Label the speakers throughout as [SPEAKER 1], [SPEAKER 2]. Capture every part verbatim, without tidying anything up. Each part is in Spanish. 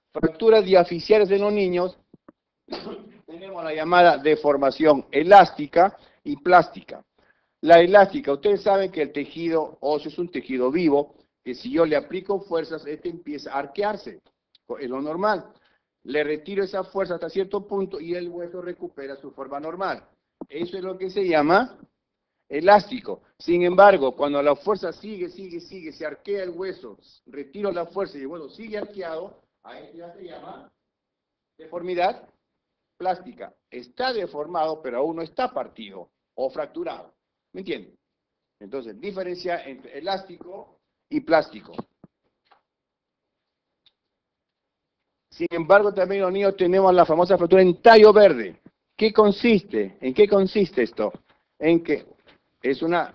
[SPEAKER 1] fracturas diaficiales en los niños, tenemos la llamada deformación elástica y plástica. La elástica, ustedes saben que el tejido óseo es un tejido vivo, que si yo le aplico fuerzas, este empieza a arquearse, es lo normal. Le retiro esa fuerza hasta cierto punto y el hueso recupera su forma normal. Eso es lo que se llama elástico. Sin embargo, cuando la fuerza sigue, sigue, sigue, se arquea el hueso, retiro la fuerza y el hueso sigue arqueado, a esto ya se llama deformidad plástica. Está deformado, pero aún no está partido o fracturado. ¿Me entienden? Entonces, diferencia entre elástico y plástico. Sin embargo, también los niños tenemos la famosa fractura en tallo verde. ¿Qué consiste? ¿En qué consiste esto? En que es una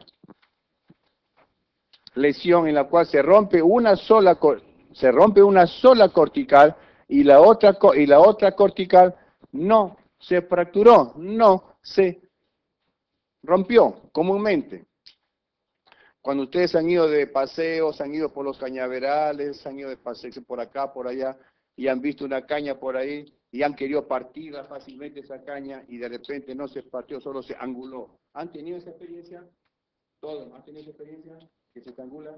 [SPEAKER 1] lesión en la cual se rompe una sola se rompe una sola cortical y la otra y la otra cortical no se fracturó, no se rompió comúnmente. Cuando ustedes han ido de paseos, han ido por los cañaverales, han ido de paseo por acá, por allá, y han visto una caña por ahí, y han querido partirla fácilmente esa caña, y de repente no se partió, solo se anguló. ¿Han tenido esa experiencia? ¿Todos han tenido esa experiencia? ¿Que se angula?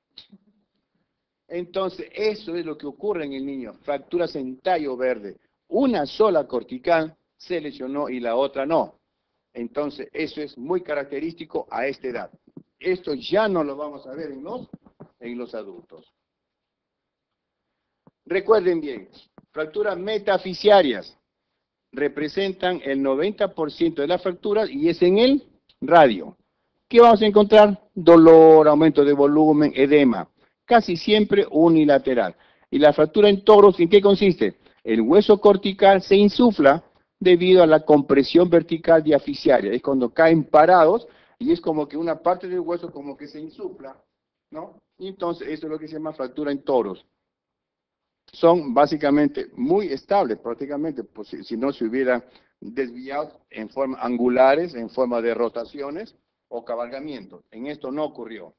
[SPEAKER 1] Entonces, eso es lo que ocurre en el niño, fracturas en tallo verde. Una sola cortical se lesionó y la otra no. Entonces, eso es muy característico a esta edad. Esto ya no lo vamos a ver en los, en los adultos. Recuerden bien, fracturas metafisiarias representan el noventa por ciento de las fracturas y es en el radio. ¿Qué vamos a encontrar? Dolor, aumento de volumen, edema. Casi siempre unilateral. ¿Y la fractura en toros en qué consiste? El hueso cortical se insufla debido a la compresión vertical diaficiaria. Es cuando caen parados y es como que una parte del hueso como que se insufla, ¿no? Y entonces eso es lo que se llama fractura en toros. Son básicamente muy estables prácticamente, pues si, si no se hubieran desviado en forma angulares, en forma de rotaciones o cabalgamientos. En esto no ocurrió.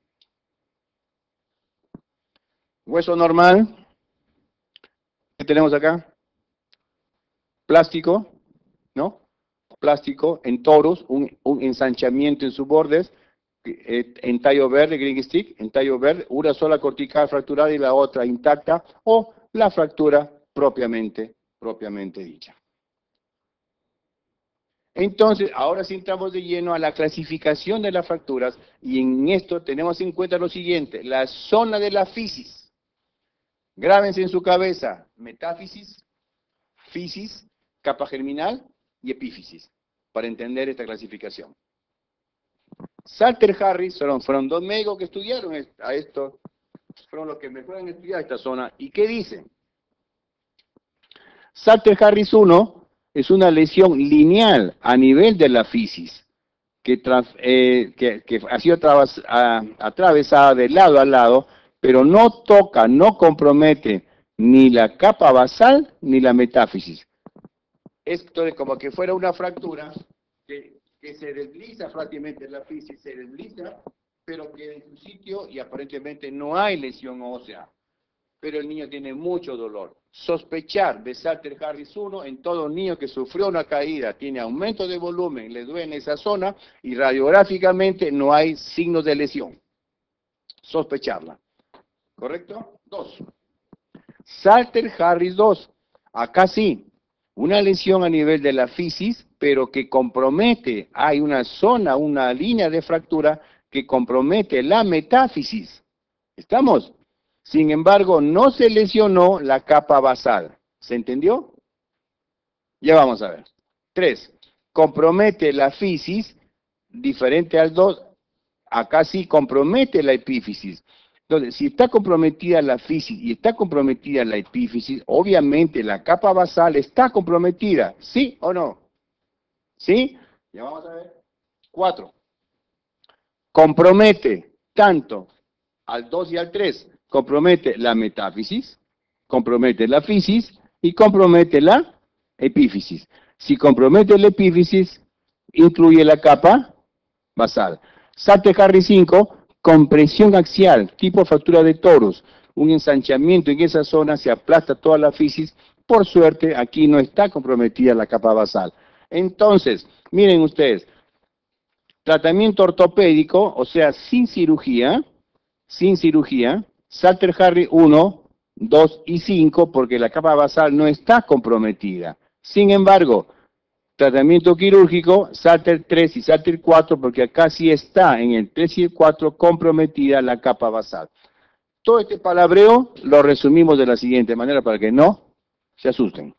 [SPEAKER 1] Hueso normal, ¿qué tenemos acá? Plástico, ¿no? Plástico en toros, un, un ensanchamiento en sus bordes, eh, en tallo verde, green stick, en tallo verde, una sola cortical fracturada y la otra intacta, o la fractura propiamente, propiamente dicha. Entonces, ahora sí entramos de lleno a la clasificación de las fracturas, y en esto tenemos en cuenta lo siguiente, la zona de la fisis. Grábense en su cabeza, metáfisis, fisis, capa germinal y epífisis, para entender esta clasificación. Salter Harris fueron, fueron dos médicos que estudiaron a esto, fueron los que mejor han estudiado esta zona. ¿Y qué dicen? Salter Harris uno es una lesión lineal a nivel de la fisis, que, eh, que, que ha sido a, atravesada de lado a lado, pero no toca, no compromete ni la capa basal ni la metáfisis. Esto es como que fuera una fractura que, que se desliza prácticamente en la fisis, se desliza, pero queda en su sitio y aparentemente no hay lesión ósea. Pero el niño tiene mucho dolor. Sospechar de Salter Harris uno en todo niño que sufrió una caída, tiene aumento de volumen, le duele en esa zona y radiográficamente no hay signos de lesión. Sospecharla. ¿Correcto? Dos. Salter Harris dos. Acá sí, una lesión a nivel de la fisis, pero que compromete, hay una zona, una línea de fractura que compromete la metáfisis. ¿Estamos? Sin embargo, no se lesionó la capa basal. ¿Se entendió? Ya vamos a ver. Tres. Compromete la fisis, diferente al dos, acá sí compromete la epífisis. Entonces, si está comprometida la fisis y está comprometida la epífisis, obviamente la capa basal está comprometida, ¿sí o no? ¿Sí? Ya vamos a ver. Cuatro. Compromete tanto al dos y al tres, compromete la metáfisis, compromete la fisis y compromete la epífisis. Si compromete la epífisis, incluye la capa basal. Salter Harris cinco, compresión axial, tipo fractura de toros. un ensanchamiento en esa zona, se aplasta toda la fisis. Por suerte, aquí no está comprometida la capa basal. Entonces, miren ustedes, tratamiento ortopédico, o sea, sin cirugía, sin cirugía, Salter-Harris uno, dos y cinco, porque la capa basal no está comprometida. Sin embargo, tratamiento quirúrgico, Salter tres y Salter cuatro, porque acá sí está en el tres y el cuatro comprometida la capa basal. Todo este palabreo lo resumimos de la siguiente manera para que no se asusten.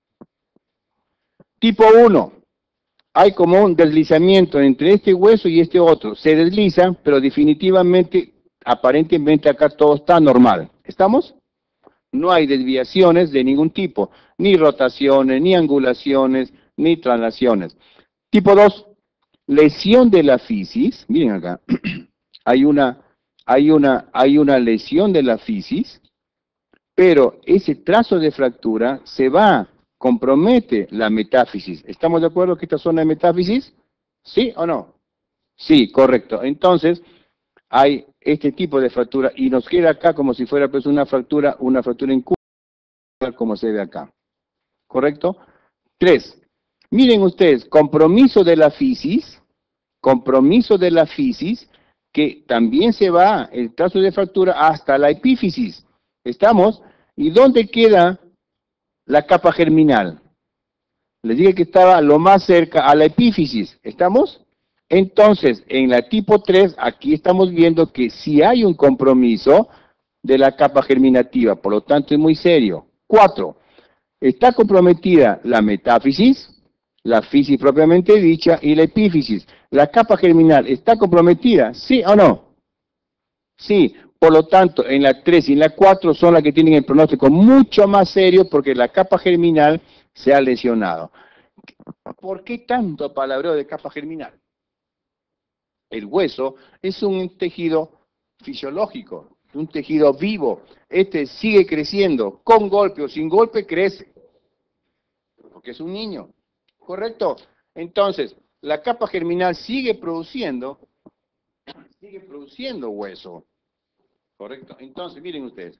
[SPEAKER 1] Tipo uno. Hay como un deslizamiento entre este hueso y este otro. Se deslizan, pero definitivamente, aparentemente acá todo está normal. ¿Estamos? No hay desviaciones de ningún tipo, ni rotaciones, ni angulaciones, ni traslaciones. Tipo dos, lesión de la fisis. Miren acá, hay una, hay una, hay una lesión de la fisis, pero ese trazo de fractura se va, compromete la metáfisis. ¿Estamos de acuerdo que esta zona de metáfisis? ¿Sí o no? Sí, correcto. Entonces, hay este tipo de fractura y nos queda acá como si fuera pues una fractura, una fractura en curva, como se ve acá. ¿Correcto? Tres. Miren ustedes, compromiso de la fisis, compromiso de la fisis, que también se va el trazo de fractura hasta la epífisis. ¿Estamos? ¿Y dónde queda la capa germinal? Les dije que estaba lo más cerca a la epífisis. ¿Estamos? Entonces, en la tipo tres, aquí estamos viendo que sí hay un compromiso de la capa germinativa, por lo tanto es muy serio. Cuatro, está comprometida la metáfisis, la fisis propiamente dicha y la epífisis. ¿La capa germinal está comprometida? ¿Sí o no? Sí. Por lo tanto, en la tres y en la cuatro son las que tienen el pronóstico mucho más serio porque la capa germinal se ha lesionado. ¿Por qué tanto palabreo de capa germinal? El hueso es un tejido fisiológico, un tejido vivo. Este sigue creciendo, con golpe o sin golpe crece, porque es un niño, ¿correcto? Entonces, la capa germinal sigue produciendo, sigue produciendo hueso. Correcto. Entonces, miren ustedes.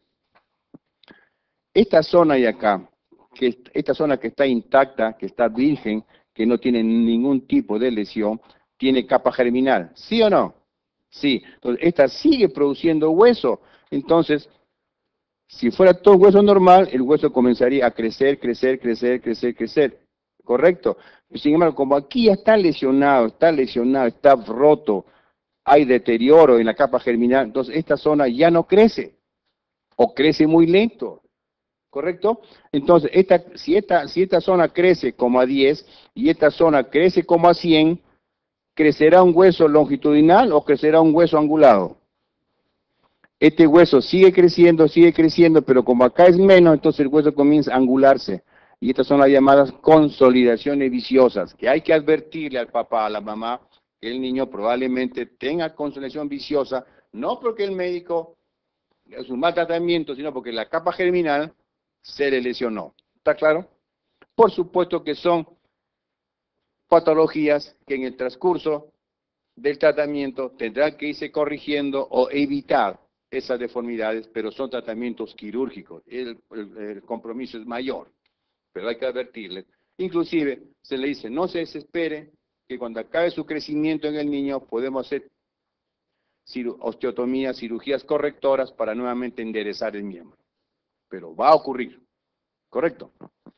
[SPEAKER 1] Esta zona de acá, que esta zona que está intacta, que está virgen, que no tiene ningún tipo de lesión, tiene capa germinal. ¿Sí o no? Sí. Entonces, esta sigue produciendo hueso. Entonces, si fuera todo hueso normal, el hueso comenzaría a crecer, crecer, crecer, crecer, crecer. ¿Correcto? Sin embargo, como aquí ya está lesionado, está lesionado, está roto, hay deterioro en la capa germinal, entonces esta zona ya no crece, o crece muy lento, ¿correcto? Entonces, esta, si, esta, si esta zona crece como a diez, y esta zona crece como a cien, ¿crecerá un hueso longitudinal o crecerá un hueso angulado? Este hueso sigue creciendo, sigue creciendo, pero como acá es menos, entonces el hueso comienza a angularse, y estas son las llamadas consolidaciones viciosas, que hay que advertirle al papá, a la mamá, que el niño probablemente tenga consolidación viciosa, no porque el médico es un mal tratamiento, sino porque la capa germinal se le lesionó. ¿Está claro? Por supuesto que son patologías que en el transcurso del tratamiento tendrán que irse corrigiendo o evitar esas deformidades, pero son tratamientos quirúrgicos. El, el, el compromiso es mayor, pero hay que advertirle. Inclusive se le dice, no se desespere, que cuando acabe su crecimiento en el niño podemos hacer osteotomías, cirugías correctoras para nuevamente enderezar el miembro. Pero va a ocurrir, ¿correcto?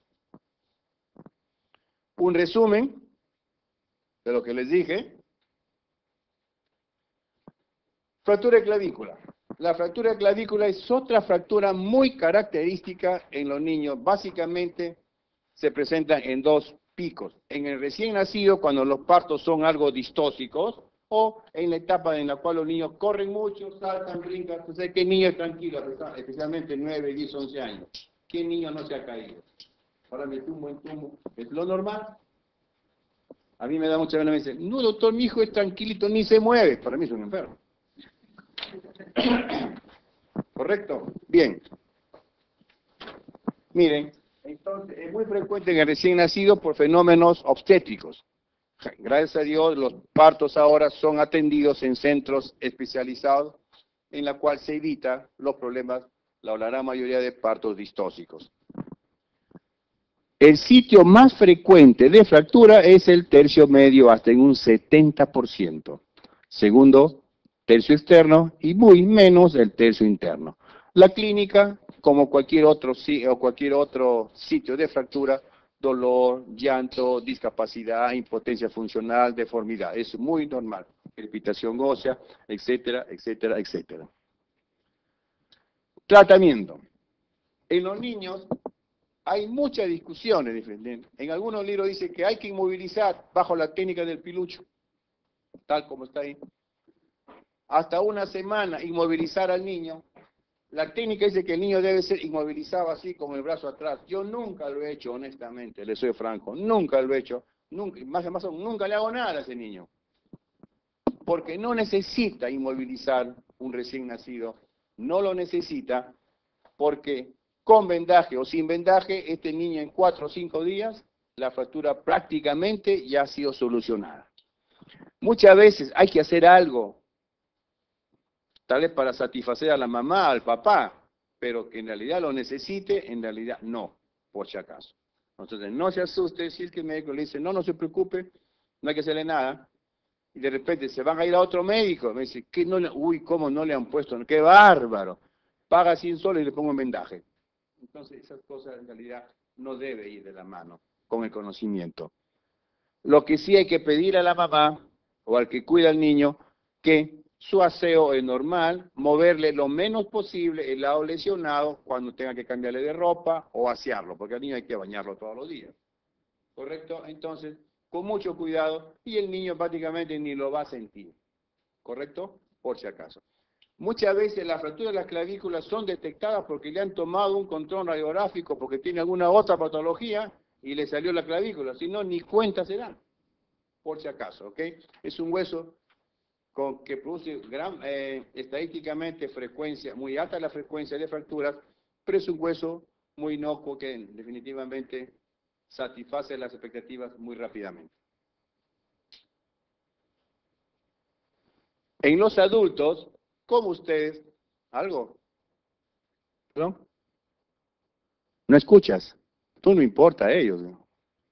[SPEAKER 1] Un resumen de lo que les dije. Fractura de clavícula. La fractura de clavícula es otra fractura muy característica en los niños. Básicamente se presenta en dos picos. En el recién nacido, cuando los partos son algo distóxicos, o en la etapa en la cual los niños corren mucho, saltan, brincan. Entonces, ¿qué niño es tranquilo? Especialmente nueve, diez, once años. ¿Qué niño no se ha caído? Ahora me tumbo en tumbo. ¿Es lo normal? A mí me da mucha pena, me dicen, no doctor, mi hijo es tranquilito, ni se mueve. Para mí es un enfermo. ¿Correcto? Bien. Miren, entonces es muy frecuente en el recién nacido por fenómenos obstétricos. Gracias a Dios, los partos ahora son atendidos en centros especializados, en la cual se evita los problemas la gran mayoría de partos distóxicos. El sitio más frecuente de fractura es el tercio medio, hasta en un setenta por ciento. Segundo, tercio externo y muy menos el tercio interno. La clínica, como cualquier otro, o cualquier otro sitio de fractura, dolor, llanto, discapacidad, impotencia funcional, deformidad. Es muy normal. Crepitación ósea, etcétera, etcétera, etcétera. Tratamiento. En los niños hay muchas discusiones. En algunos libros dice que hay que inmovilizar bajo la técnica del pilucho, tal como está ahí. Hasta una semana inmovilizar al niño. La técnica dice que el niño debe ser inmovilizado así, con el brazo atrás. Yo nunca lo he hecho, honestamente, le soy franco. Nunca lo he hecho. Nunca, más más nunca le hago nada a ese niño. Porque no necesita inmovilizar un recién nacido. No lo necesita porque con vendaje o sin vendaje, este niño en cuatro o cinco días, la fractura prácticamente ya ha sido solucionada. Muchas veces hay que hacer algo, tal vez para satisfacer a la mamá, al papá, pero que en realidad lo necesite, en realidad no, por si acaso. Entonces, no se asuste si es que el médico le dice, no, no se preocupe, no hay que hacerle nada, y de repente se van a ir a otro médico, me dice, ¿qué no le, uy, ¿cómo no le han puesto? ¡Qué bárbaro! Paga cien soles y le pongo un vendaje. Entonces, esas cosas en realidad no debe ir de la mano con el conocimiento. Lo que sí hay que pedir a la mamá o al que cuida al niño, que su aseo es normal, moverle lo menos posible el lado lesionado cuando tenga que cambiarle de ropa o asearlo, porque al niño hay que bañarlo todos los días. ¿Correcto? Entonces, con mucho cuidado, y el niño prácticamente ni lo va a sentir. ¿Correcto? Por si acaso. Muchas veces las fracturas de las clavículas son detectadas porque le han tomado un control radiográfico, porque tiene alguna otra patología y le salió la clavícula, si no, ni cuenta se dan, por si acaso, ¿ok? Es un hueso con, que produce gran, eh, estadísticamente frecuencia, muy alta la frecuencia de fracturas, pero es un hueso muy inocuo que definitivamente satisface las expectativas muy rápidamente. En los adultos, como ustedes, ¿algo? ¿No? ¿No escuchas? Tú no importa a ellos, ¿no?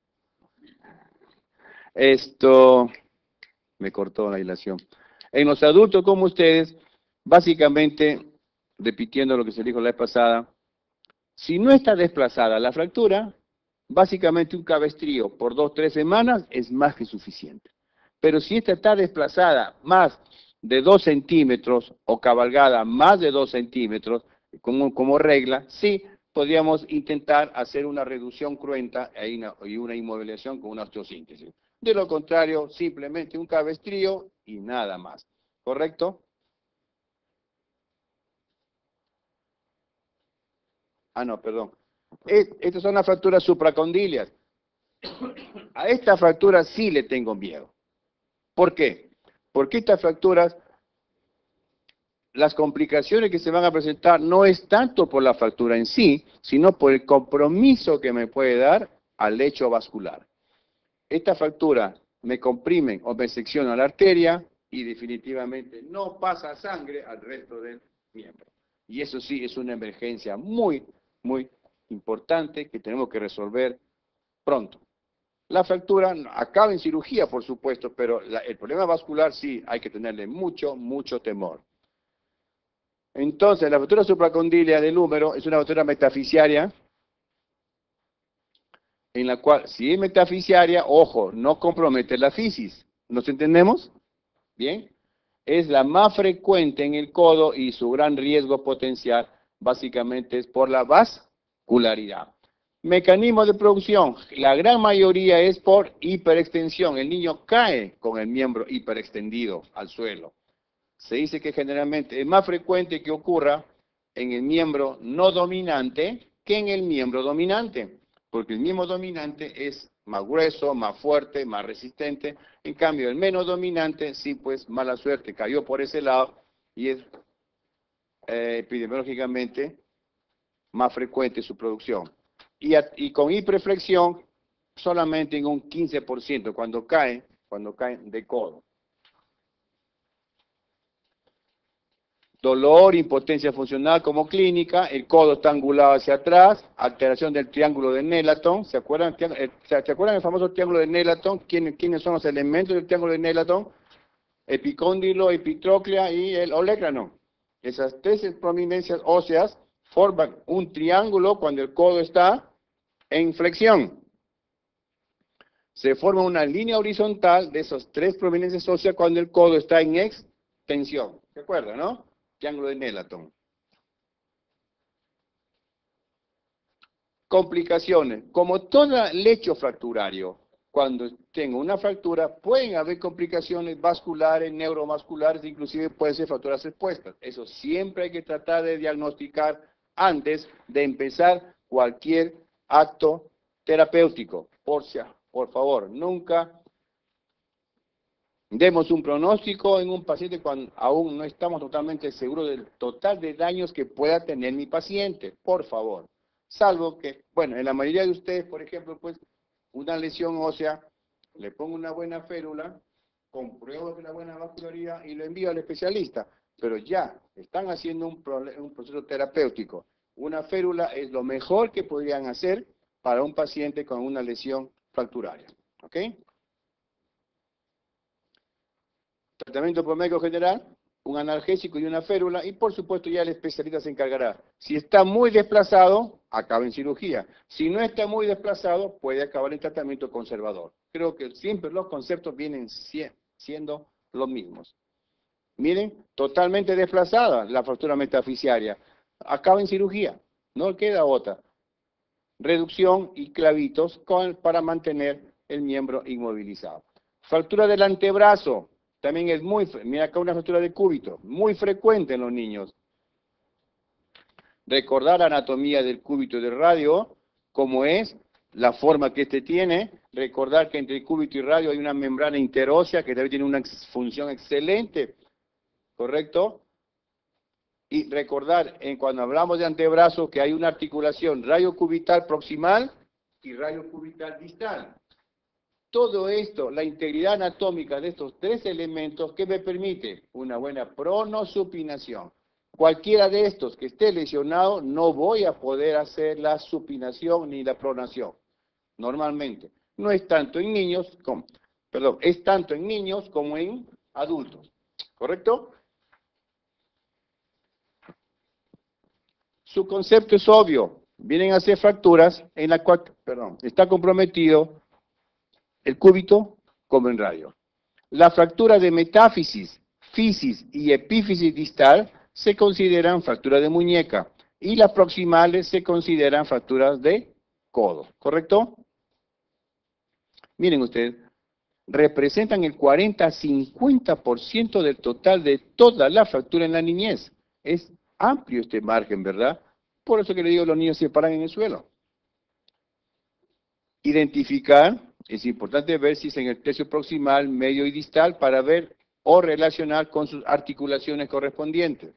[SPEAKER 1] Esto, me cortó la hilación. En los adultos como ustedes, básicamente, repitiendo lo que se dijo la vez pasada, si no está desplazada la fractura, básicamente un cabestrío por dos, tres semanas es más que suficiente. Pero si esta está desplazada más de dos centímetros o cabalgada más de dos centímetros, como, como regla, sí podríamos intentar hacer una reducción cruenta y una inmovilización con una osteosíntesis. De lo contrario, simplemente un cabestrío y nada más. ¿Correcto? Ah, no, perdón. Es, estas son las fracturas supracondilias. A esta fractura sí le tengo miedo. ¿Por qué? Porque estas fracturas, las complicaciones que se van a presentar no es tanto por la fractura en sí, sino por el compromiso que me puede dar al lecho vascular. Esta fractura me comprimen o me secciona la arteria y definitivamente no pasa sangre al resto del miembro. Y eso sí es una emergencia muy, muy importante que tenemos que resolver pronto. La fractura acaba en cirugía, por supuesto, pero la, el problema vascular sí hay que tenerle mucho, mucho temor. Entonces, la fractura supracondilia del húmero es una fractura metafisiaria, en la cual, si es metafisiaria, ojo, no compromete la fisis. ¿Nos entendemos? Bien. Es la más frecuente en el codo y su gran riesgo potencial básicamente es por la vascularidad. Mecanismo de producción, la gran mayoría es por hiperextensión. El niño cae con el miembro hiperextendido al suelo. Se dice que generalmente es más frecuente que ocurra en el miembro no dominante que en el miembro dominante, porque el miembro dominante es más grueso, más fuerte, más resistente. En cambio, el menos dominante, sí, pues, mala suerte, cayó por ese lado y es eh, epidemiológicamente más frecuente su producción. Y, a, y con hiperflexión, solamente en un quince por ciento cuando caen, cuando caen de codo. dolor, impotencia funcional como clínica, el codo está angulado hacia atrás, alteración del triángulo de Nélaton. ¿Se acuerdan, ¿Se acuerdan del famoso triángulo de Nélaton? ¿Quiénes, ¿Quiénes son los elementos del triángulo de Nélaton? Epicóndilo, epitróclea y el olecrano. Esas tres prominencias óseas forman un triángulo cuando el codo está en flexión. Se forma una línea horizontal de esas tres prominencias óseas cuando el codo está en extensión. ¿Se acuerdan, no? Triángulo de Nélaton. Complicaciones. Como todo lecho fracturario, cuando tengo una fractura, pueden haber complicaciones vasculares, neuromusculares, inclusive pueden ser fracturas expuestas. Eso siempre hay que tratar de diagnosticar antes de empezar cualquier acto terapéutico. Por, por favor, nunca demos un pronóstico en un paciente cuando aún no estamos totalmente seguros del total de daños que pueda tener mi paciente. Por favor. Salvo que, bueno, en la mayoría de ustedes, por ejemplo, pues, una lesión ósea, le pongo una buena férula, compruebo una buena vascularidad y lo envío al especialista. Pero ya están haciendo un, un proceso terapéutico. Una férula es lo mejor que podrían hacer para un paciente con una lesión fracturaria. ¿Ok? Tratamiento por médico general, un analgésico y una férula, y por supuesto ya el especialista se encargará. Si está muy desplazado, acaba en cirugía. Si no está muy desplazado, puede acabar en tratamiento conservador. Creo que siempre los conceptos vienen siendo los mismos. Miren, totalmente desplazada la fractura metafisiaria. Acaba en cirugía, no queda otra. Reducción y clavitos con, para mantener el miembro inmovilizado. Fractura del antebrazo. También es muy, mira acá una fractura de cúbito, muy frecuente en los niños. Recordar la anatomía del cúbito y del radio, como es, la forma que este tiene. Recordar que entre el cúbito y radio hay una membrana interósea que también tiene una función excelente, ¿correcto? Y recordar, en, cuando hablamos de antebrazo, que hay una articulación radiocubital proximal y radiocubital distal. Todo esto, la integridad anatómica de estos tres elementos, ¿qué me permite? Una buena pronosupinación. Cualquiera de estos que esté lesionado, no voy a poder hacer la supinación ni la pronación, normalmente. No es tanto en niños, como, perdón, es tanto en niños como en adultos, ¿correcto? Su concepto es obvio. Vienen a hacer fracturas en la cual, perdón, está comprometido el cúbito como en radio. La fractura de metáfisis, fisis y epífisis distal se consideran fracturas de muñeca y las proximales se consideran fracturas de codo, ¿correcto? Miren ustedes, representan el cuarenta a cincuenta por ciento del total de toda la fractura en la niñez. Es amplio este margen, ¿verdad? Por eso que le digo, los niños se paran en el suelo. Identificar, es importante ver si es en el tercio proximal, medio y distal para ver o relacionar con sus articulaciones correspondientes.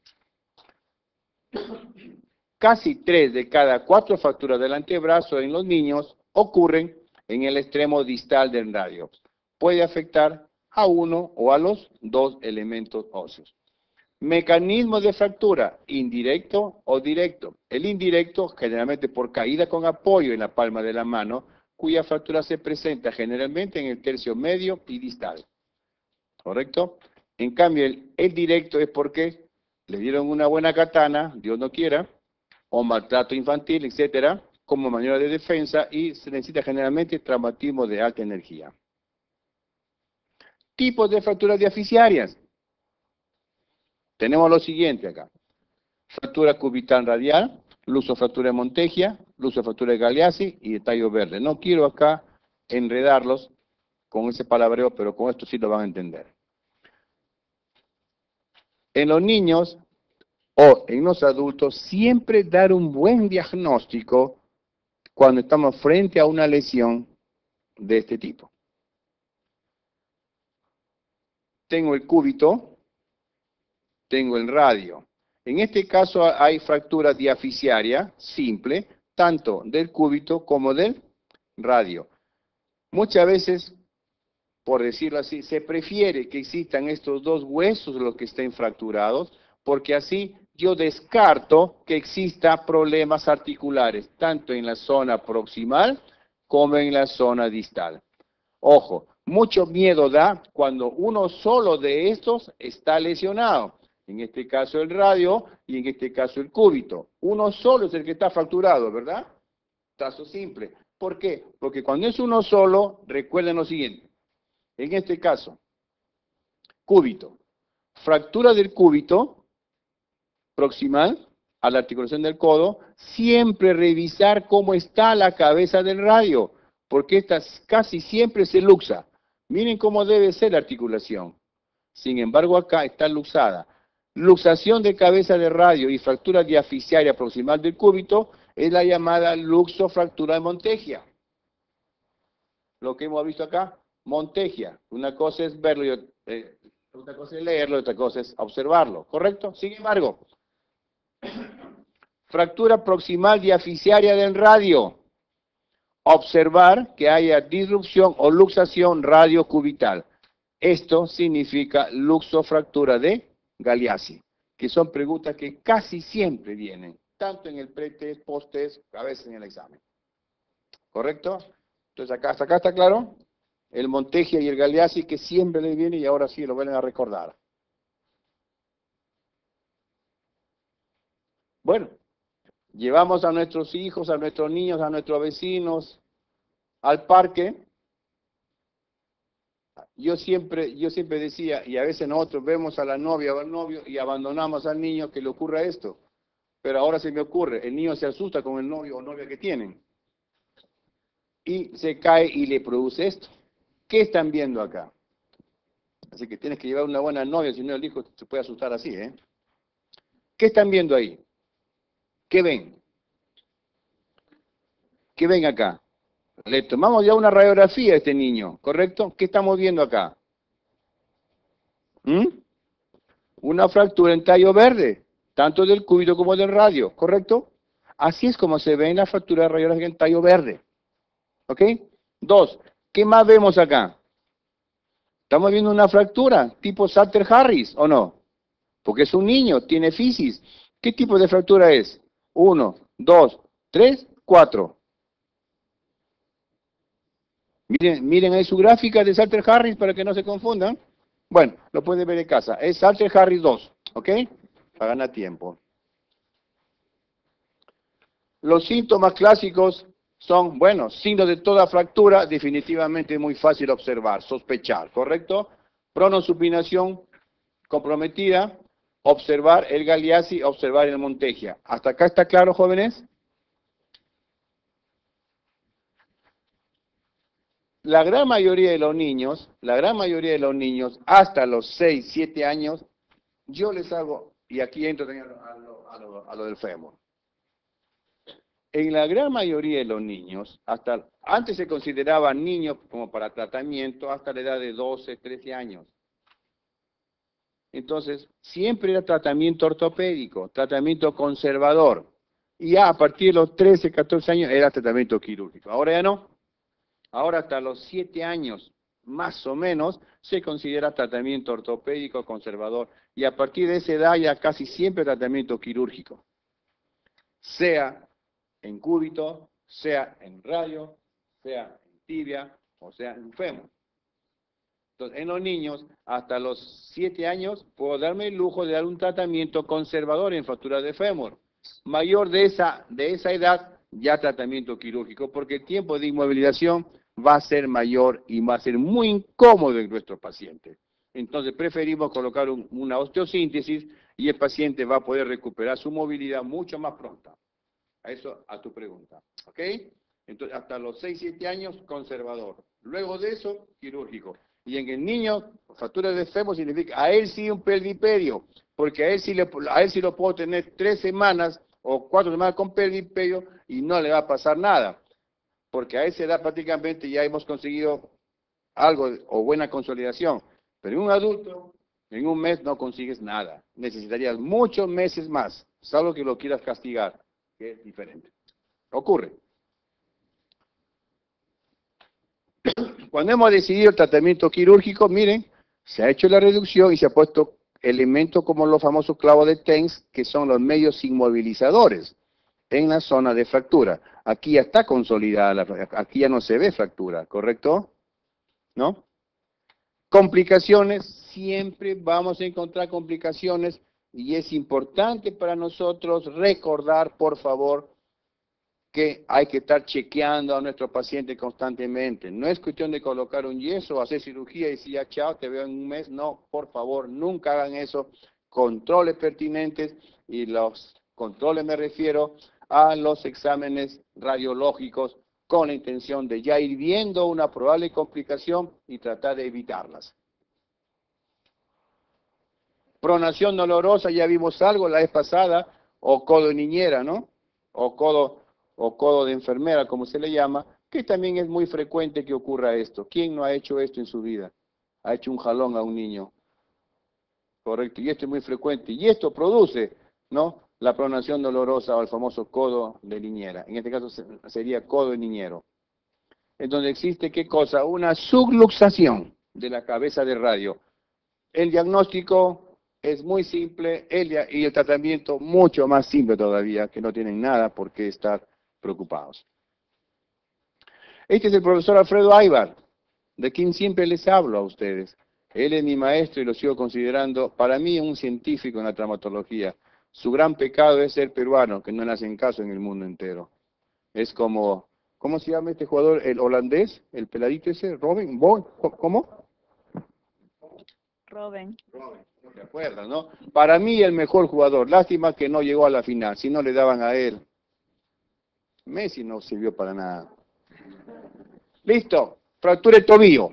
[SPEAKER 1] Casi tres de cada cuatro fracturas del antebrazo en los niños ocurren en el extremo distal del radio. Puede afectar a uno o a los dos elementos óseos. Mecanismo de fractura, indirecto o directo. El indirecto, generalmente por caída con apoyo en la palma de la mano, cuya fractura se presenta generalmente en el tercio medio y distal. ¿Correcto? En cambio, el, el directo es porque le dieron una buena katana, Dios no quiera, o maltrato infantil, etcétera, como maniobra de defensa, y se necesita generalmente traumatismo de alta energía. Tipos de fracturas diaficiarias. Tenemos lo siguiente acá. Fractura cubital radial, lusofractura de Montegia, lusofractura de Galeazzi y de tallo verde. No quiero acá enredarlos con ese palabreo, pero con esto sí lo van a entender. En los niños o en los adultos, siempre dar un buen diagnóstico cuando estamos frente a una lesión de este tipo. Tengo el cúbito, tengo el radio. En este caso hay fractura diaficiaria simple, tanto del cúbito como del radio. Muchas veces, por decirlo así, se prefiere que existan estos dos huesos los que estén fracturados, porque así yo descarto que exista problemas articulares, tanto en la zona proximal como en la zona distal. Ojo, mucho miedo da cuando uno solo de estos está lesionado. En este caso el radio y en este caso el cúbito. Uno solo es el que está fracturado, ¿verdad? Caso simple. ¿Por qué? Porque cuando es uno solo, recuerden lo siguiente. En este caso, cúbito. Fractura del cúbito proximal a la articulación del codo, siempre revisar cómo está la cabeza del radio, porque esta casi siempre se luxa. Miren cómo debe ser la articulación. Sin embargo, acá está luxada. Luxación de cabeza de radio y fractura diaficiaria proximal del cúbito es la llamada luxofractura de Montegia. Lo que hemos visto acá, Montegia. Una cosa es verlo, y, eh, otra cosa es leerlo, otra cosa es observarlo, ¿correcto? Sin embargo, fractura proximal diaficiaria del radio. Observar que haya disrupción o luxación radiocubital. Esto significa luxofractura de Galeazzi, que son preguntas que casi siempre vienen, tanto en el pretest, posttest, a veces en el examen. ¿Correcto? Entonces acá, hasta acá está claro. El Montegia y el Galeazzi que siempre le viene y ahora sí lo vuelven a recordar. Bueno, llevamos a nuestros hijos, a nuestros niños, a nuestros vecinos al parque. Yo siempre, yo siempre decía, y a veces nosotros vemos a la novia o al novio y abandonamos al niño, que le ocurra esto. Pero ahora se me ocurre, el niño se asusta con el novio o novia que tienen. Y se cae y le produce esto. ¿Qué están viendo acá? Así que tienes que llevar una buena novia, si no el hijo se puede asustar así, ¿eh? ¿Qué están viendo ahí? ¿Qué ven? ¿Qué ven acá? Le tomamos ya una radiografía a este niño, ¿correcto? ¿Qué estamos viendo acá? ¿Mm? Una fractura en tallo verde, tanto del cúbito como del radio, ¿correcto? Así es como se ve en la fractura radiográfica en tallo verde. ¿Ok? Dos, ¿qué más vemos acá? Estamos viendo una fractura tipo Salter-Harris, ¿o no? Porque es un niño, tiene fisis. ¿Qué tipo de fractura es? Uno, dos, tres, cuatro. Miren, miren ahí su gráfica de Salter-Harris para que no se confundan. Bueno, lo pueden ver en casa. Es Salter-Harris dos, ¿ok? Para ganar tiempo. Los síntomas clásicos son, bueno, signos de toda fractura, definitivamente muy fácil observar, sospechar, ¿correcto? Pronosupinación comprometida, observar el Galeazzi, observar el Montegia. ¿Hasta acá está claro, jóvenes? La gran mayoría de los niños, la gran mayoría de los niños, hasta los seis, siete años, yo les hago, y aquí entro a lo, a lo, a lo del fémur. En la gran mayoría de los niños, hasta antes se consideraban niños como para tratamiento hasta la edad de doce, trece años. Entonces, siempre era tratamiento ortopédico, tratamiento conservador. Y ya a partir de los trece, catorce años era tratamiento quirúrgico. Ahora ya no. Ahora hasta los siete años, más o menos, se considera tratamiento ortopédico conservador. Y a partir de esa edad ya casi siempre tratamiento quirúrgico. Sea en cúbito, sea en radio, sea en tibia, o sea en fémur. Entonces, en los niños, hasta los siete años, puedo darme el lujo de dar un tratamiento conservador en fractura de fémur. Mayor de esa, de esa edad, ya tratamiento quirúrgico, porque el tiempo de inmovilización va a ser mayor y va a ser muy incómodo en nuestro paciente. Entonces, preferimos colocar un, una osteosíntesis y el paciente va a poder recuperar su movilidad mucho más pronta. A eso, a tu pregunta. ¿Ok? Entonces, hasta los seis, siete años, conservador. Luego de eso, quirúrgico. Y en el niño, fractura de fémur significa, a él sí un pelviperio, porque a él sí, le, a él sí lo puedo tener tres semanas o cuatro semanas con pelviperio y no le va a pasar nada. Porque a esa edad prácticamente ya hemos conseguido algo o buena consolidación. Pero en un adulto, en un mes no consigues nada. Necesitarías muchos meses más, salvo que lo quieras castigar, que es diferente. Ocurre. Cuando hemos decidido el tratamiento quirúrgico, miren, se ha hecho la reducción y se ha puesto elementos como los famosos clavos de Tenz, que son los medios inmovilizadores en la zona de fractura. Aquí ya está consolidada, la, aquí ya no se ve fractura, ¿correcto? ¿No? Complicaciones, siempre vamos a encontrar complicaciones y es importante para nosotros recordar, por favor, que hay que estar chequeando a nuestro paciente constantemente. No es cuestión de colocar un yeso, hacer cirugía y decir, ya, chao, te veo en un mes. No, por favor, nunca hagan eso. Controles pertinentes, y los controles me refiero a los exámenes radiológicos con la intención de ya ir viendo una probable complicación y tratar de evitarlas. Pronación dolorosa, ya vimos algo la vez pasada, o codo de niñera, ¿no? O codo, o codo de enfermera, como se le llama, que también es muy frecuente que ocurra esto. ¿Quién no ha hecho esto en su vida? Ha hecho un jalón a un niño. Correcto, y esto es muy frecuente. Y esto produce, ¿no?, la pronación dolorosa o el famoso codo de niñera. En este caso sería codo de niñero. En donde existe, ¿qué cosa? Una subluxación de la cabeza de radio. El diagnóstico es muy simple el, y el tratamiento mucho más simple todavía, que no tienen nada por qué estar preocupados. Este es el profesor Alfredo Aybar, de quien siempre les hablo a ustedes. Él es mi maestro y lo sigo considerando, para mí, un científico en la traumatología. Su gran pecado es ser peruano, que no le hacen caso en el mundo entero. Es como, ¿cómo se llama este jugador? El holandés, el peladito ese, Robin, Boy, ¿cómo?
[SPEAKER 2] Robin.
[SPEAKER 1] Robin, no te acuerdas, ¿no? Para mí el mejor jugador, lástima que no llegó a la final, si no le daban a él. Messi no sirvió para nada. Listo, fractura de tobillo.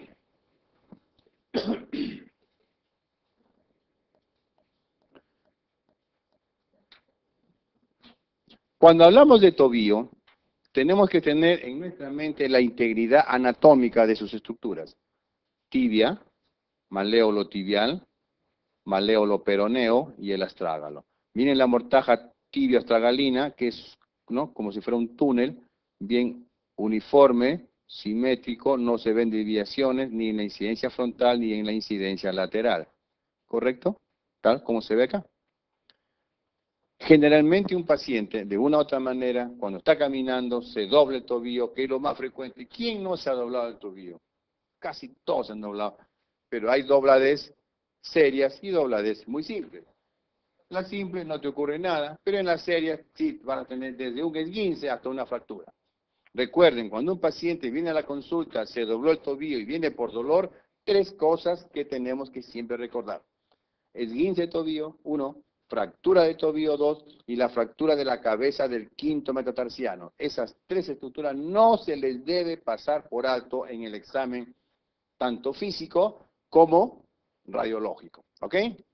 [SPEAKER 1] Cuando hablamos de tobillo, tenemos que tener en nuestra mente la integridad anatómica de sus estructuras. Tibia, maléolo tibial, maléolo peroneo y el astrágalo. Miren la mortaja tibio-astragalina, que es, ¿no?, como si fuera un túnel, bien uniforme, simétrico, no se ven desviaciones ni en la incidencia frontal ni en la incidencia lateral. ¿Correcto? Tal como se ve acá. Generalmente un paciente, de una u otra manera, cuando está caminando, se dobla el tobillo, que es lo más frecuente. ¿Quién no se ha doblado el tobillo? Casi todos se han doblado. Pero hay doblades serias y doblades muy simples. La simple no te ocurre nada, pero en las serias sí van a tener desde un esguince hasta una fractura. Recuerden, cuando un paciente viene a la consulta, se dobló el tobillo y viene por dolor, tres cosas que tenemos que siempre recordar. Esguince de tobillo, uno. Fractura de tobillo, dos, y la fractura de la cabeza del quinto metatarsiano. Esas tres estructuras no se les debe pasar por alto en el examen, tanto físico como radiológico. ¿Ok?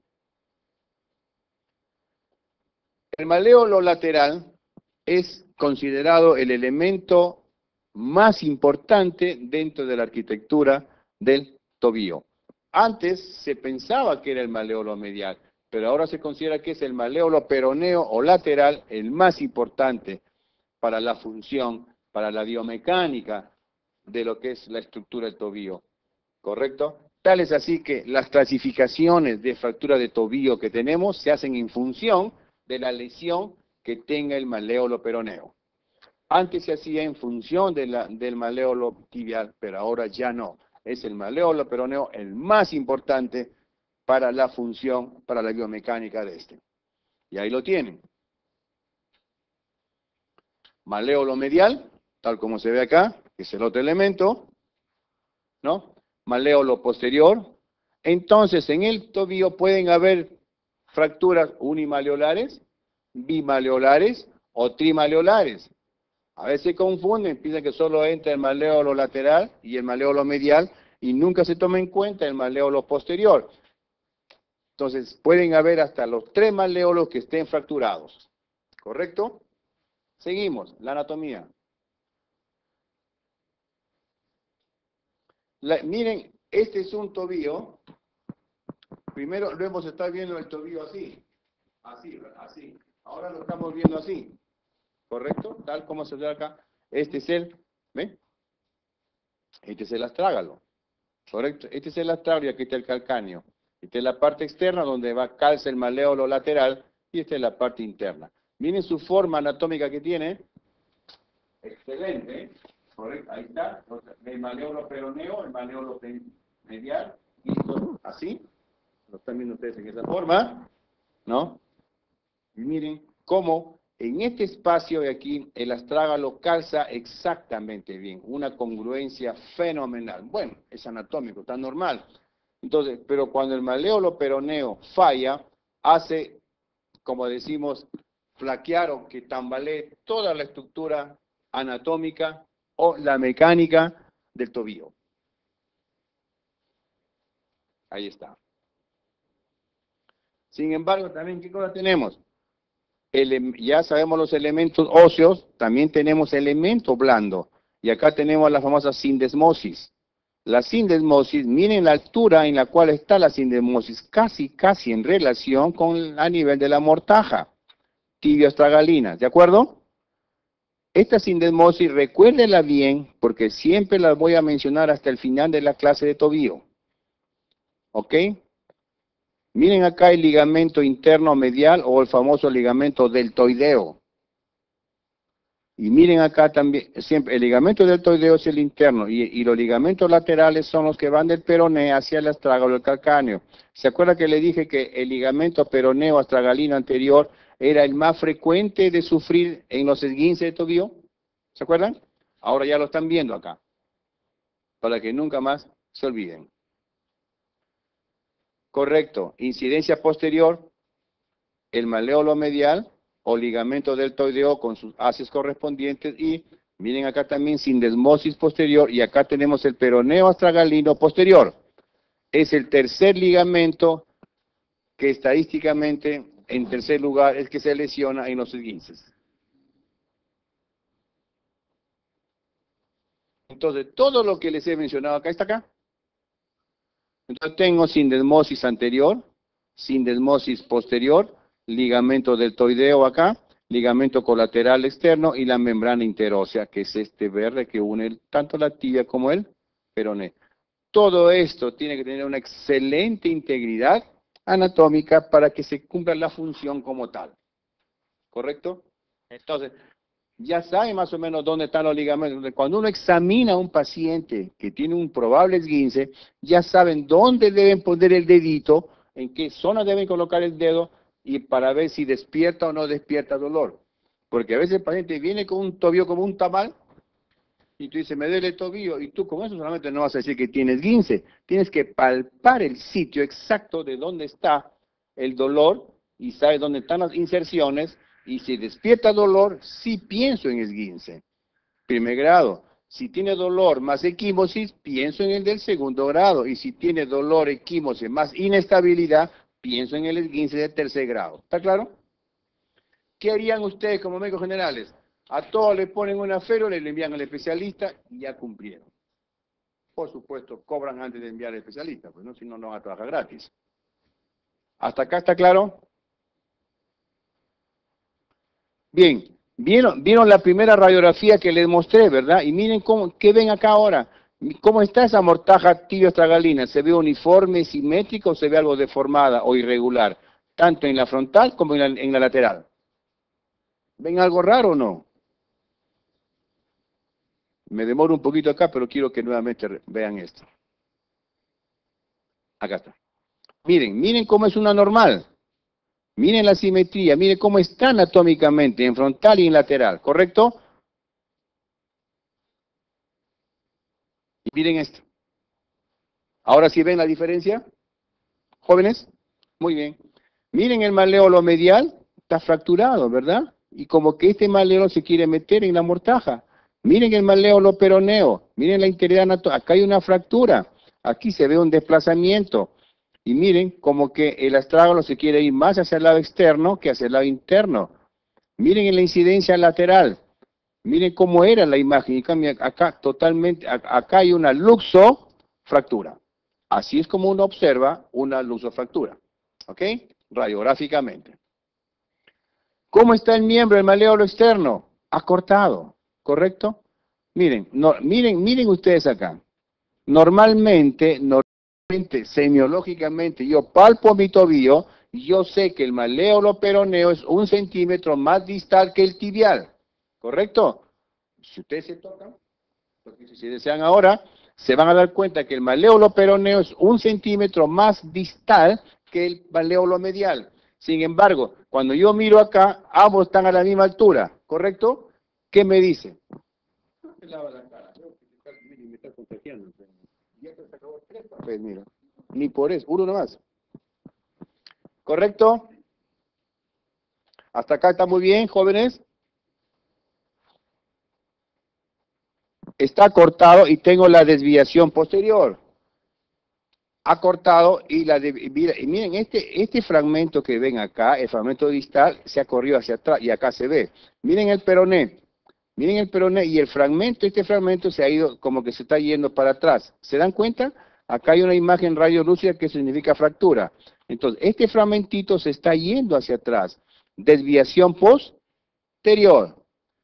[SPEAKER 1] El maléolo lateral es considerado el elemento más importante dentro de la arquitectura del tobillo. Antes se pensaba que era el maléolo medial, pero ahora se considera que es el maléolo peroneo o lateral el más importante para la función, para la biomecánica de lo que es la estructura del tobillo. ¿Correcto? Tal es así que las clasificaciones de fractura de tobillo que tenemos se hacen en función de la lesión que tenga el maléolo peroneo. Antes se hacía en función de la, del maléolo tibial, pero ahora ya no. Es el maléolo peroneo el más importante para la función, para la biomecánica de este. Y ahí lo tienen. Maléolo medial, tal como se ve acá, que es el otro elemento, ¿no? Maléolo posterior. Entonces, en el tobillo pueden haber fracturas unimaleolares, bimaleolares o trimaleolares. A veces se confunden, piensan que solo entra el maléolo lateral y el maléolo medial y nunca se toma en cuenta el maléolo posterior. Entonces, pueden haber hasta los tres maléolos que estén fracturados. ¿Correcto? Seguimos, la anatomía. La, miren, este es un tobillo. Primero lo hemos estado viendo el tobillo así. Así, así. Ahora lo estamos viendo así. ¿Correcto? Tal como se ve acá. Este es el, ¿ven? Este es el astrágalo. ¿Correcto? Este es el astrágalo y aquí está el calcáneo. Esta es la parte externa donde va calza el maléolo lateral y esta es la parte interna. Miren su forma anatómica que tiene. Excelente. Correcto. Ahí está. El maléolo peroneo, el maléolo medial. Y esto así. Lo están viendo ustedes en esa forma. ¿No? Y miren cómo en este espacio de aquí el astrágalo calza exactamente bien. Una congruencia fenomenal. Bueno, es anatómico, está normal. Entonces, pero cuando el maléolo peroneo falla, hace, como decimos, flaquear o que tambalee toda la estructura anatómica o la mecánica del tobillo. Ahí está. Sin embargo, también, ¿qué cosa tenemos? El, ya sabemos los elementos óseos, también tenemos elemento blando. Y acá tenemos la famosa sindesmosis. La sindesmosis, miren la altura en la cual está la sindesmosis, casi, casi en relación con a nivel de la mortaja, tibia astragalina, ¿de acuerdo? Esta sindesmosis, recuérdenla bien, porque siempre la voy a mencionar hasta el final de la clase de tobillo. ¿Ok? Miren acá el ligamento interno medial o el famoso ligamento deltoideo. Y miren acá también, siempre el ligamento deltoideo es el interno y, y los ligamentos laterales son los que van del peroné hacia el astrágalo del calcáneo. ¿Se acuerda que le dije que el ligamento peroneo astragalino anterior era el más frecuente de sufrir en los esguinces de tobillo? ¿Se acuerdan? Ahora ya lo están viendo acá, para que nunca más se olviden. Correcto, incidencia posterior, el maléolo medial o ligamento deltoideo con sus haces correspondientes y miren acá también sindesmosis posterior y acá tenemos el peroneo astragalino posterior. Es el tercer ligamento que estadísticamente en tercer lugar es que se lesiona en los esguinces. Entonces, todo lo que les he mencionado acá está acá. Entonces tengo sindesmosis anterior, sindesmosis posterior, ligamento deltoideo acá, ligamento colateral externo y la membrana interósea, que es este verde que une tanto la tibia como el peroné. Todo esto tiene que tener una excelente integridad anatómica para que se cumpla la función como tal. ¿Correcto? Entonces, ya saben más o menos dónde están los ligamentos. Cuando uno examina a un paciente que tiene un probable esguince, ya saben dónde deben poner el dedito, en qué zona deben colocar el dedo, y para ver si despierta o no despierta dolor. Porque a veces el paciente viene con un tobillo como un tamal, y tú dices, me duele el tobillo, y tú con eso solamente no vas a decir que tienes esguince. Tienes que palpar el sitio exacto de dónde está el dolor, y sabes dónde están las inserciones, y si despierta dolor, sí pienso en esguince. Primer grado. Si tiene dolor más equimosis, pienso en el del segundo grado. Y si tiene dolor, equimosis más inestabilidad, pienso en el esguince de tercer grado. ¿Está claro? ¿Qué harían ustedes como médicos generales? A todos le ponen una férula y le envían al especialista y ya cumplieron. Por supuesto, cobran antes de enviar al especialista, pues no, si no, no van a trabajar gratis. ¿Hasta acá está claro? Bien, vieron, vieron la primera radiografía que les mostré, ¿verdad? Y miren cómo, ¿qué ven acá ahora? ¿Cómo está esa mortaja tibio-astragalina? ¿Se ve uniforme, simétrico o se ve algo deformada o irregular? Tanto en la frontal como en la, en la lateral. ¿Ven algo raro o no? Me demoro un poquito acá, pero quiero que nuevamente vean esto. Acá está. Miren, miren cómo es una normal. Miren la simetría, miren cómo está anatómicamente en frontal y en lateral, ¿correcto? Y miren esto. ¿Ahora sí ven la diferencia? ¿Jóvenes? Muy bien. Miren el maléolo medial, está fracturado, ¿verdad? Y como que este maléolo se quiere meter en la mortaja. Miren el maléolo peroneo, miren la integridad anatómica, acá hay una fractura, aquí se ve un desplazamiento. Y miren como que el astrágalo se quiere ir más hacia el lado externo que hacia el lado interno. Miren en la incidencia lateral. Miren cómo era la imagen. Y cambia acá totalmente, acá hay una luxofractura. Así es como uno observa una luxofractura. ¿Ok? Radiográficamente. ¿Cómo está el miembro del maléolo externo? Acortado. ¿Correcto? Miren, no, miren, miren ustedes acá. Normalmente, no, semiológicamente, yo palpo mi tobillo, yo sé que el maléolo peroneo es un centímetro más distal que el tibial, ¿correcto? Si ustedes se tocan, porque si desean ahora, se van a dar cuenta que el maléolo peroneo es un centímetro más distal que el maléolo medial. Sin embargo, cuando yo miro acá, ambos están a la misma altura, ¿correcto? ¿Qué me dice? Me lava la cara, me está contagiando. Ya se acabó tres papeles, mira. Ni por eso, uno nomás. ¿Correcto? ¿Hasta acá está muy bien, jóvenes? Está cortado y tengo la desviación posterior. Ha cortado y la de, y miren, este, este fragmento que ven acá, el fragmento distal, se ha corrido hacia atrás y acá se ve. Miren el peroné. Miren el peroné y el fragmento, este fragmento se ha ido como que se está yendo para atrás. ¿Se dan cuenta? Acá hay una imagen radiolúcida que significa fractura. Entonces, este fragmentito se está yendo hacia atrás. Desviación posterior.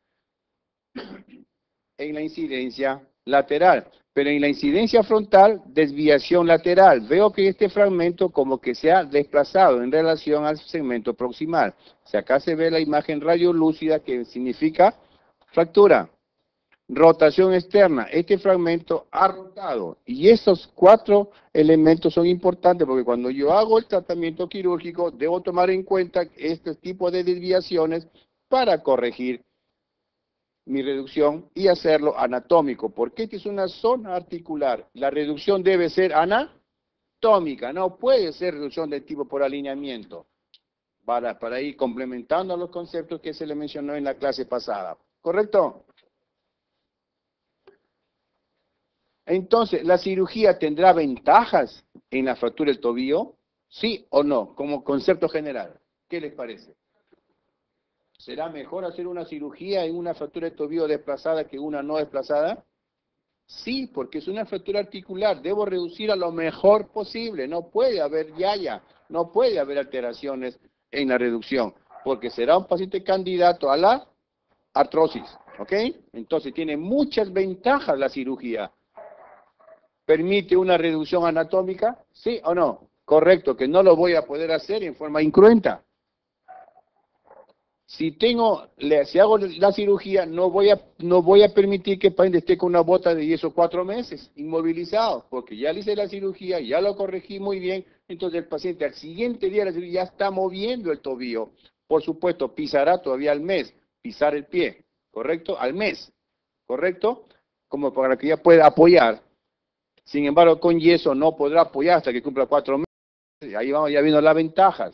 [SPEAKER 1] En la incidencia lateral. Pero en la incidencia frontal, desviación lateral. Veo que este fragmento como que se ha desplazado en relación al segmento proximal. O sea, acá se ve la imagen radiolúcida que significa fractura. Rotación externa. Este fragmento ha rotado. Y estos cuatro elementos son importantes porque cuando yo hago el tratamiento quirúrgico, debo tomar en cuenta este tipo de desviaciones para corregir mi reducción y hacerlo anatómico, porque esta es una zona articular. La reducción debe ser anatómica, no puede ser reducción de tipo por alineamiento, para, para ir complementando los conceptos que se le mencionó en la clase pasada. ¿Correcto? Entonces, ¿la cirugía tendrá ventajas en la fractura del tobillo? ¿Sí o no? Como concepto general. ¿Qué les parece? ¿Será mejor hacer una cirugía en una fractura de tobillo desplazada que una no desplazada? Sí, porque es una fractura articular. Debo reducir a lo mejor posible. No puede haber yaya, no puede haber alteraciones en la reducción, porque será un paciente candidato a la artrosis. ¿Ok? Entonces tiene muchas ventajas la cirugía. ¿Permite una reducción anatómica? ¿Sí o no? Correcto, que no lo voy a poder hacer en forma incruenta. Si tengo, si hago la cirugía, no voy a, no voy a permitir que el paciente esté con una bota de yeso cuatro meses, inmovilizado, porque ya le hice la cirugía, ya lo corregí muy bien, entonces el paciente al siguiente día de la cirugía ya está moviendo el tobillo. Por supuesto, pisará todavía al mes, pisar el pie, ¿correcto? Al mes, ¿correcto? Como para que ya pueda apoyar. Sin embargo, con yeso no podrá apoyar hasta que cumpla cuatro meses. Ahí vamos ya viendo las ventajas.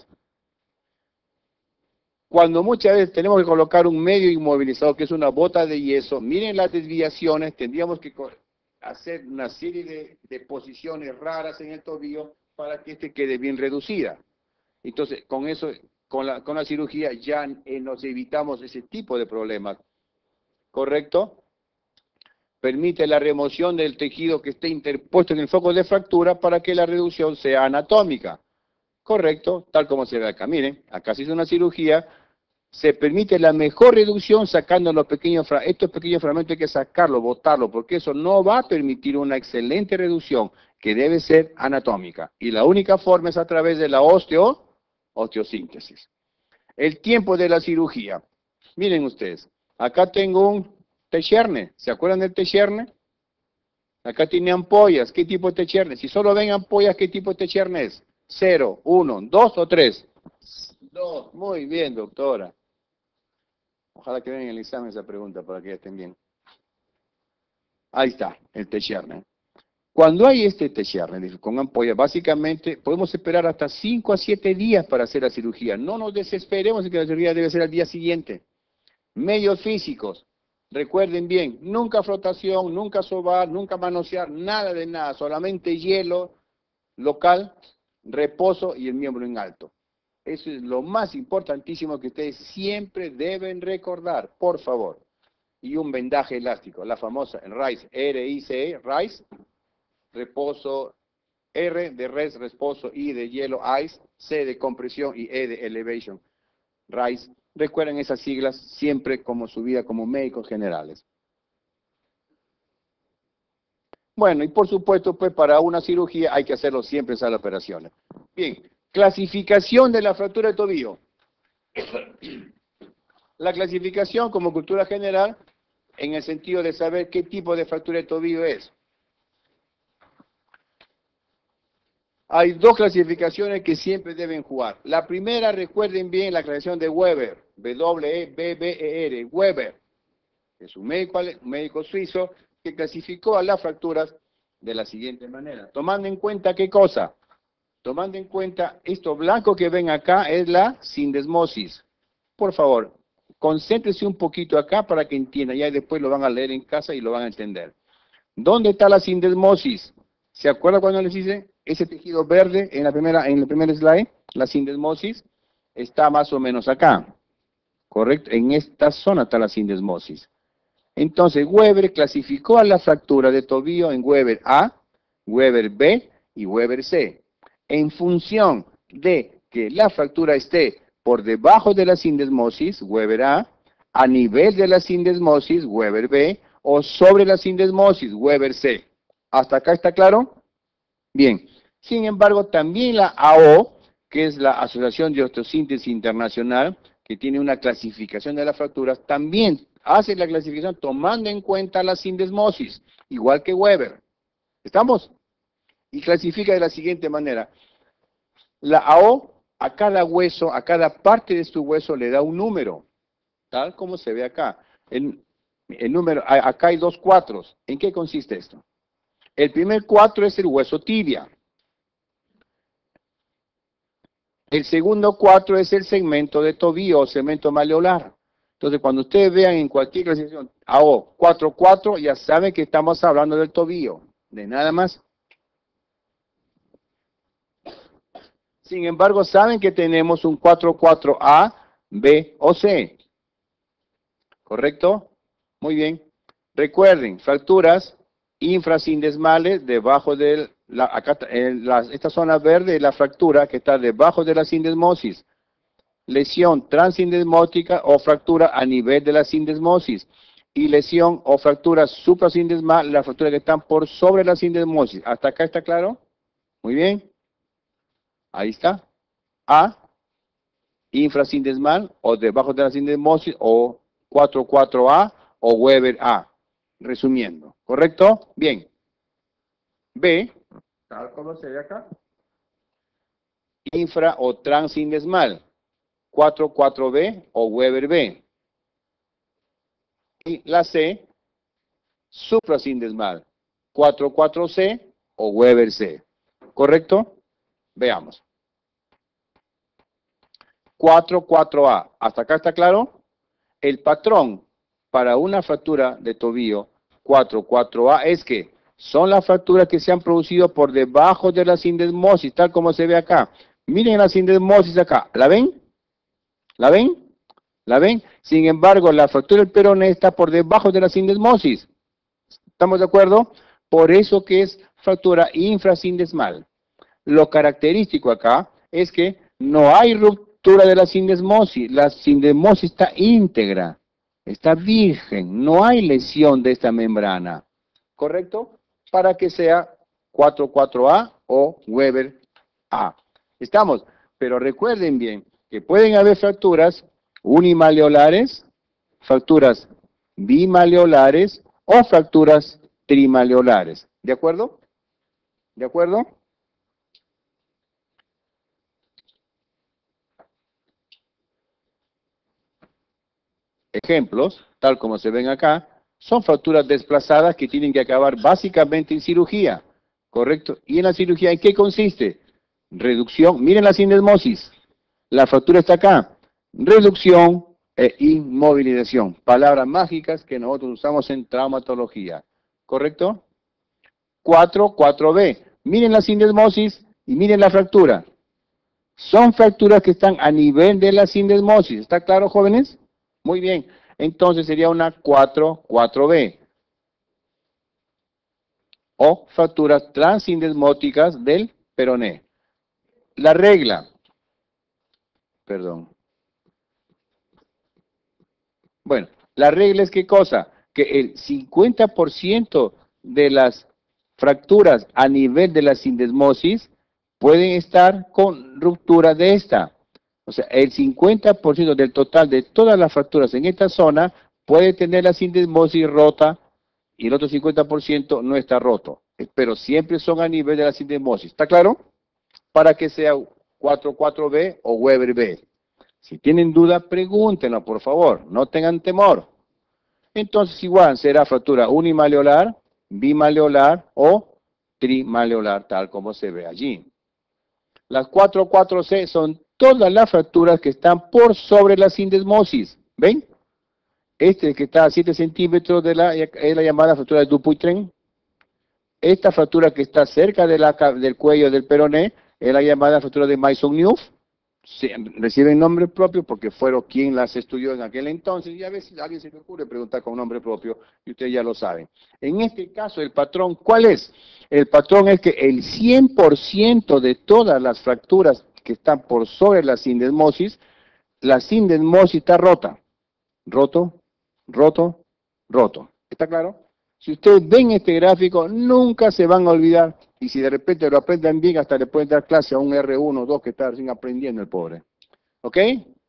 [SPEAKER 1] Cuando muchas veces tenemos que colocar un medio inmovilizador, que es una bota de yeso, miren las desviaciones, tendríamos que hacer una serie de, de posiciones raras en el tobillo para que este quede bien reducida. Entonces, con eso, con la, con la cirugía ya eh, nos evitamos ese tipo de problemas. ¿Correcto? Permite la remoción del tejido que esté interpuesto en el foco de fractura para que la reducción sea anatómica. Correcto, tal como se ve acá. Miren, acá se hizo una cirugía, se permite la mejor reducción sacando los pequeños fragmentos. Estos pequeños fragmentos hay que sacarlos, botarlos, porque eso no va a permitir una excelente reducción, que debe ser anatómica. Y la única forma es a través de la osteo, osteosíntesis. El tiempo de la cirugía. Miren ustedes, acá tengo un techerne. ¿Se acuerdan del techerne? Acá tiene ampollas. ¿Qué tipo de techerne? Si solo ven ampollas, ¿qué tipo de techerne es? Cero, uno, dos o tres. Dos. Muy bien, doctora. Ojalá que vean en el examen esa pregunta para que ya estén bien. Ahí está, el techerne. Cuando hay este techerne con ampollas, básicamente podemos esperar hasta cinco a siete días para hacer la cirugía. No nos desesperemos en que la cirugía debe ser al día siguiente. Medios físicos. Recuerden bien, nunca frotación, nunca sobar, nunca manosear, nada de nada, solamente hielo local, reposo y el miembro en alto. Eso es lo más importantísimo que ustedes siempre deben recordar, por favor. Y un vendaje elástico, la famosa RICE, R I C E, RICE, reposo, R de res, reposo, I de hielo, ice, C de compresión y E de elevation, RICE. Recuerden esas siglas siempre como su vida como médicos generales. Bueno, y por supuesto, pues para una cirugía hay que hacerlo siempre en sala de operaciones. Bien, clasificación de la fractura de tobillo. La clasificación como cultura general, en el sentido de saber qué tipo de fractura de tobillo es. Hay dos clasificaciones que siempre deben jugar. La primera, recuerden bien la clasificación de Weber, W E B B E R, Weber. Es un médico, un médico suizo que clasificó a las fracturas de la siguiente manera. Tomando en cuenta, ¿qué cosa? Tomando en cuenta, esto blanco que ven acá es la sindesmosis. Por favor, concéntrese un poquito acá para que entiendan, ya después lo van a leer en casa y lo van a entender. ¿Dónde está la sindesmosis? ¿Se acuerda cuando les hice ese tejido verde en la primera, en el primer slide? La sindesmosis está más o menos acá, ¿correcto? En esta zona está la sindesmosis. Entonces, Weber clasificó a la fractura de tobillo en Weber A, Weber B y Weber C, en función de que la fractura esté por debajo de la sindesmosis, Weber A, a nivel de la sindesmosis, Weber B, o sobre la sindesmosis, Weber C. ¿Hasta acá está claro? Bien. Sin embargo, también la A O, que es la Asociación de Osteosíntesis Internacional, que tiene una clasificación de las fracturas, también hace la clasificación tomando en cuenta la sindesmosis, igual que Weber. ¿Estamos? Y clasifica de la siguiente manera. La A O, a cada hueso, a cada parte de su hueso le da un número, tal como se ve acá. El, el número, acá hay dos cuatros. ¿En qué consiste esto? El primer cuatro es el hueso tibia. El segundo cuatro es el segmento de tobillo o segmento malleolar. Entonces, cuando ustedes vean en cualquier clasificación A O cuatro cuatro, ya saben que estamos hablando del tobillo, de nada más. Sin embargo, saben que tenemos un cuatro cuatro A, B o C. ¿Correcto? Muy bien. Recuerden, fracturas infrasindesmales debajo de la, acá, en la, esta zona verde, la fractura que está debajo de la sindesmosis. Lesión transindesmótica o fractura a nivel de la sindesmosis. Y lesión o fractura suprasindesmal, las fracturas que están por sobre la sindesmosis. ¿Hasta acá está claro? Muy bien. Ahí está. A, infrasindesmal o debajo de la sindesmosis o cuatro cuatro A o Weber A. Resumiendo. ¿Correcto? Bien. B, tal como se ve acá. Infra o transindesmal. cuatro cuatro B o Weber B. Y la C, suprasindesmal. cuatro cuatro C o Weber C. ¿Correcto? Veamos. cuatro cuatro A. ¿Hasta acá está claro? El patrón para una fractura de tobillo cuatro cuatro A es que son las fracturas que se han producido por debajo de la sindesmosis, tal como se ve acá. Miren la sindesmosis acá. ¿La ven? ¿La ven? ¿La ven? Sin embargo, la fractura del peroné está por debajo de la sindesmosis. ¿Estamos de acuerdo? Por eso que es fractura infrasindesmal. Lo característico acá es que no hay ruptura de la sindesmosis. La sindesmosis está íntegra, está virgen, no hay lesión de esta membrana. ¿Correcto? Para que sea cuatro cuatro A o Weber A. ¿Estamos? Pero recuerden bien que pueden haber fracturas unimaleolares, fracturas bimaleolares o fracturas trimaleolares. ¿De acuerdo? ¿De acuerdo? Ejemplos, tal como se ven acá, son fracturas desplazadas que tienen que acabar básicamente en cirugía, ¿correcto? ¿Y en la cirugía en qué consiste? Reducción, miren la sindesmosis, la fractura está acá, reducción e inmovilización, palabras mágicas que nosotros usamos en traumatología, ¿correcto? cuatro cuatro B, miren la sindesmosis y miren la fractura. Son fracturas que están a nivel de la sindesmosis, ¿está claro, jóvenes? Muy bien, entonces sería una cuatro cuatro B. O fracturas transindesmóticas del peroné. La regla, perdón. Bueno, la regla es qué cosa, que el cincuenta por ciento de las fracturas a nivel de la sindesmosis pueden estar con ruptura de esta. O sea, el cincuenta por ciento del total de todas las fracturas en esta zona puede tener la sindesmosis rota y el otro cincuenta por ciento no está roto. Pero siempre son a nivel de la sindesmosis. ¿Está claro? Para que sea cuatro cuatro B o Weber B. Si tienen duda, pregúntenlo, por favor. No tengan temor. Entonces, igual será fractura unimaleolar, bimaleolar o trimaleolar, tal como se ve allí. Las cuatro cuatro C son todas las fracturas que están por sobre la sindesmosis. ¿Ven? Este que está a siete centímetros de la, es la llamada fractura de Dupuytren. Esta fractura que está cerca de la, del cuello del peroné es la llamada fractura de Maisonneuve. Sí, reciben nombre propio porque fueron quien las estudió en aquel entonces, y a veces a alguien se le ocurre preguntar con nombre propio y ustedes ya lo saben. En este caso, el patrón, ¿cuál es? El patrón es que el cien por ciento de todas las fracturas que están por sobre la sindesmosis, la sindesmosis está rota. Roto, roto, roto. ¿Está claro? Si ustedes ven este gráfico, nunca se van a olvidar. Y si de repente lo aprenden bien, hasta le pueden dar clase a un R uno o dos que está recién aprendiendo el pobre. ¿Ok?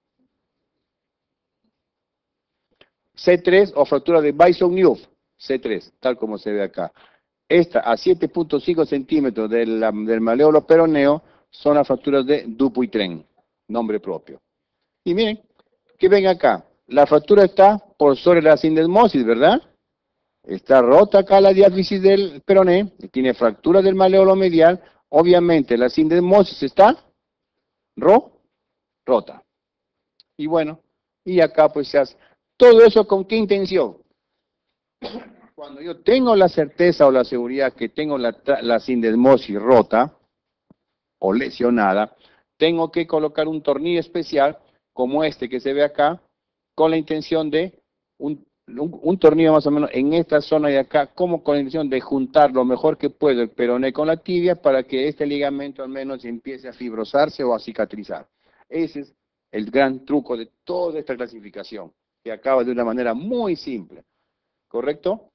[SPEAKER 1] C tres o fractura de Maisonneuve. C tres, tal como se ve acá. Esta a siete punto cinco centímetros del, del maleolo peroneo son las fracturas de Dupuytren. Nombre propio. Y miren, que ven acá. La fractura está por sobre la sindesmosis, ¿verdad? Está rota acá la diáfisis del peroné, tiene fractura del maleolo medial, obviamente la sindesmosis está ro, rota. Y bueno, y acá pues se hace. ¿Todo eso con qué intención? Cuando yo tengo la certeza o la seguridad que tengo la, la sindesmosis rota o lesionada, tengo que colocar un tornillo especial como este que se ve acá, con la intención de un Un, un tornillo más o menos en esta zona de acá, como con la intención de juntar lo mejor que puedo el peroné con la tibia para que este ligamento al menos empiece a fibrosarse o a cicatrizar. Ese es el gran truco de toda esta clasificación, que acaba de una manera muy simple. ¿Correcto?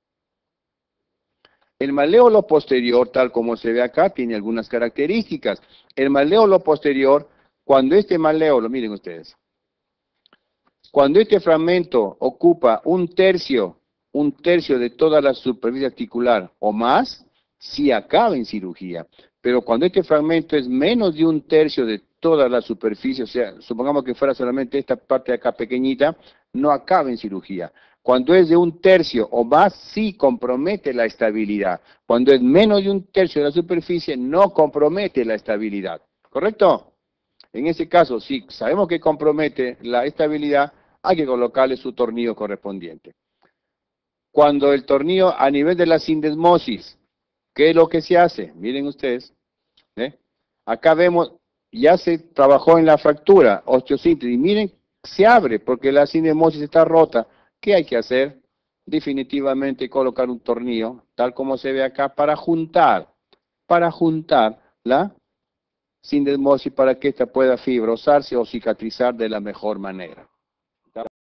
[SPEAKER 1] El maleolo posterior, tal como se ve acá, tiene algunas características. El maleolo posterior, cuando este maleolo, miren ustedes, cuando este fragmento ocupa un tercio, un tercio de toda la superficie articular o más, sí acaba en cirugía. Pero cuando este fragmento es menos de un tercio de toda la superficie, o sea, supongamos que fuera solamente esta parte de acá pequeñita, no acaba en cirugía. Cuando es de un tercio o más, sí compromete la estabilidad. Cuando es menos de un tercio de la superficie, no compromete la estabilidad. ¿Correcto? En ese caso, si sabemos que compromete la estabilidad, hay que colocarle su tornillo correspondiente. Cuando el tornillo a nivel de la sindesmosis, ¿qué es lo que se hace? Miren ustedes, ¿eh? Acá vemos, ya se trabajó en la fractura, osteosíntesis, y miren, se abre porque la sindesmosis está rota. ¿Qué hay que hacer? Definitivamente colocar un tornillo, tal como se ve acá, para juntar, para juntar la sindesmosis para que ésta pueda fibrosarse o cicatrizar de la mejor manera.